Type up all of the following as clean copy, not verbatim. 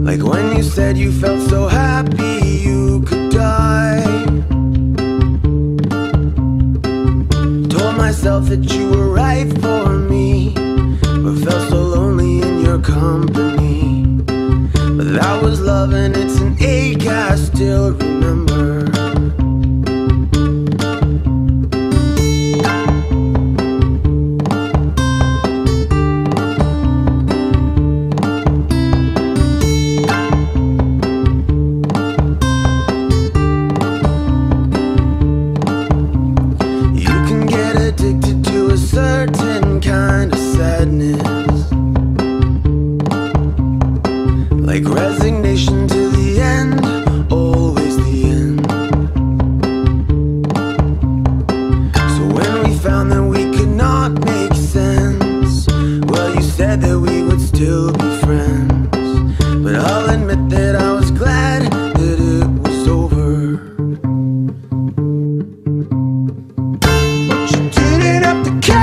Like when you said you felt so happy you could die. Told myself that you were right for me, but felt so lonely in your company. But that was love and it's an ache I still remember. Certain kind of sadness, like resignation to the end, always the end. So when we found that we could not make sense, well, you said that we would still be friends. But I'll admit that I was glad that it was over. But you didn't have to care.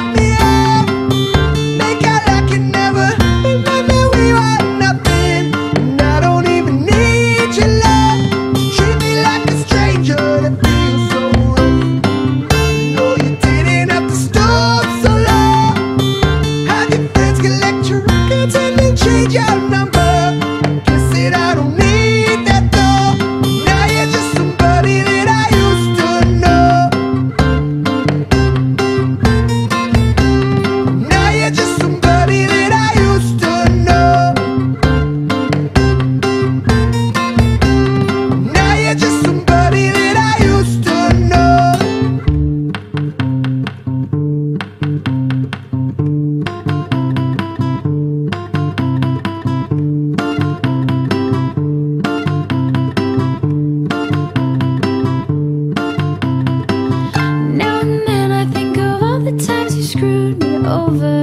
Screwed me over,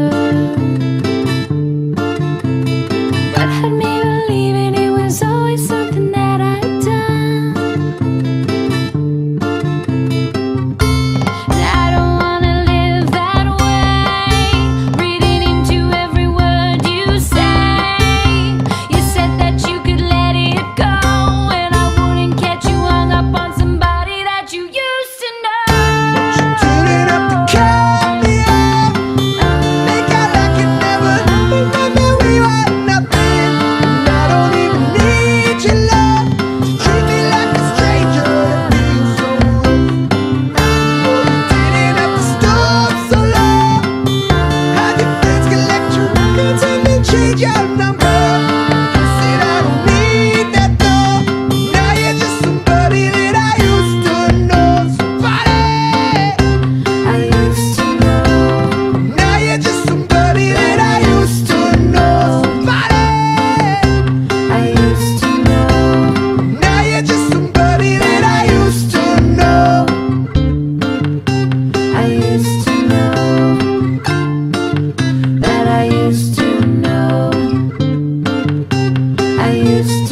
but had me believing it was always something that I'd done. And I don't wanna live that way, reading into every word you say. You said that you could let it go, and I wouldn't catch you hung up on somebody that you used to know. But you didn't have to care. Your number, you said I don't need that though. Now you're just somebody that I used to know. Somebody I used to know. Now you're just somebody that I used to know. Somebody I used to know. Now you're just somebody that I used to know. I used to know that I used to know. I used to